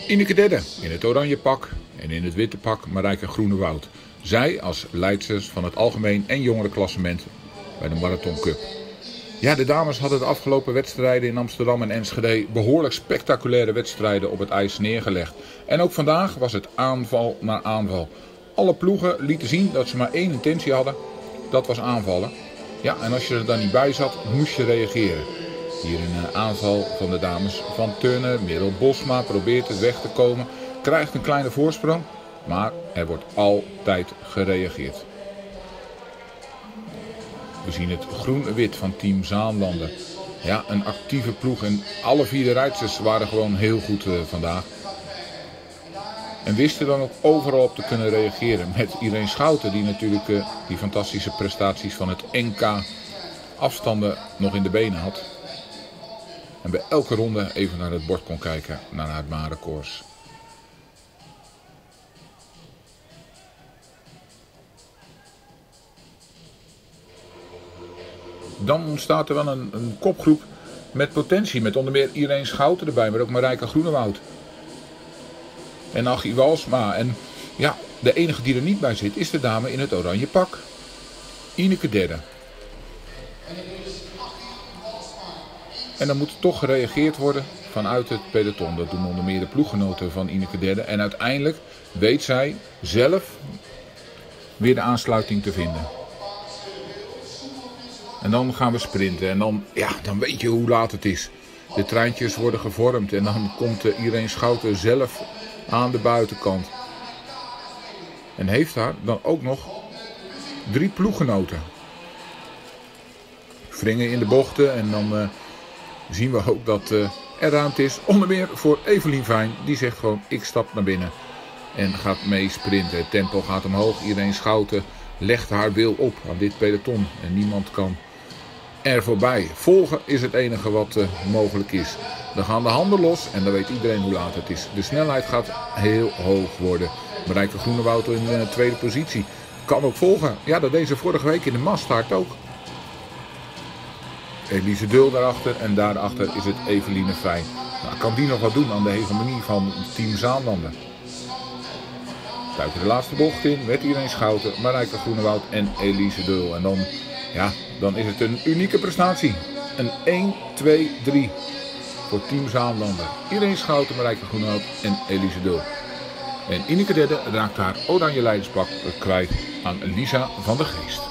Ineke Dedde in het oranje pak en in het witte pak Marijke Groenewoud. Zij als leidsters van het algemeen en jongerenklassement bij de Marathon Cup. Ja, de dames hadden de afgelopen wedstrijden in Amsterdam en Enschede behoorlijk spectaculaire wedstrijden op het ijs neergelegd. En ook vandaag was het aanval na aanval. Alle ploegen lieten zien dat ze maar één intentie hadden, dat was aanvallen. Ja, en als je er dan niet bij zat, moest je reageren. Hier een aanval van de dames van Turner. Merel Bosma probeert het weg te komen. Krijgt een kleine voorsprong. Maar er wordt altijd gereageerd. We zien het groen-wit van team Zaanlanden. Ja, een actieve ploeg. En alle vier de rijdsters waren gewoon heel goed vandaag. En wisten dan ook overal op te kunnen reageren. Met Irene Schouten die natuurlijk die fantastische prestaties van het NK afstanden nog in de benen had. En bij elke ronde even naar het bord kon kijken, naar haar maanrecords. Dan ontstaat er wel een kopgroep met potentie. Met onder meer Irene Schouten erbij, maar ook Marijke Groenewoud. En Achie Walsma. En ja, de enige die er niet bij zit is de dame in het oranje pak. Ineke Dedde. En dan moet toch gereageerd worden vanuit het peloton. Dat doen onder meer de ploeggenoten van Ineke Dedde. En uiteindelijk weet zij zelf weer de aansluiting te vinden. En dan gaan we sprinten. En dan weet je hoe laat het is. De treintjes worden gevormd. En dan komt Irene Schouten zelf aan de buitenkant. En heeft daar dan ook nog 3 ploeggenoten. Wringen in de bochten. En dan zien we ook dat er ruimte is. Onder meer voor Evelien Fijn. Die zegt gewoon, ik stap naar binnen. En gaat mee sprinten. Het tempo gaat omhoog. Irene Schouten legt haar wil op aan dit peloton. En niemand kan er voorbij. Volgen is het enige wat mogelijk is. Dan gaan de handen los. En dan weet iedereen hoe laat het is. De snelheid gaat heel hoog worden. Marijke Groenewoud in de tweede positie. Kan ook volgen. Ja, dat deed ze vorige week in de masstart ook. Elise Dul daarachter en daarachter is het Eveline Fijn. Nou, kan die nog wat doen aan de hegemonie van team Zaanlanden? Duiken de laatste bocht in met Irene Schouten, Marijke Groenewoud en Elise Dul. En dan is het een unieke prestatie. Een 1, 2, 3 voor team Zaanlanden. Irene Schouten, Marijke Groenewoud en Elise Dul. En Ineke Dedde raakt haar oranje leiderspak kwijt aan Lisa van der Geest.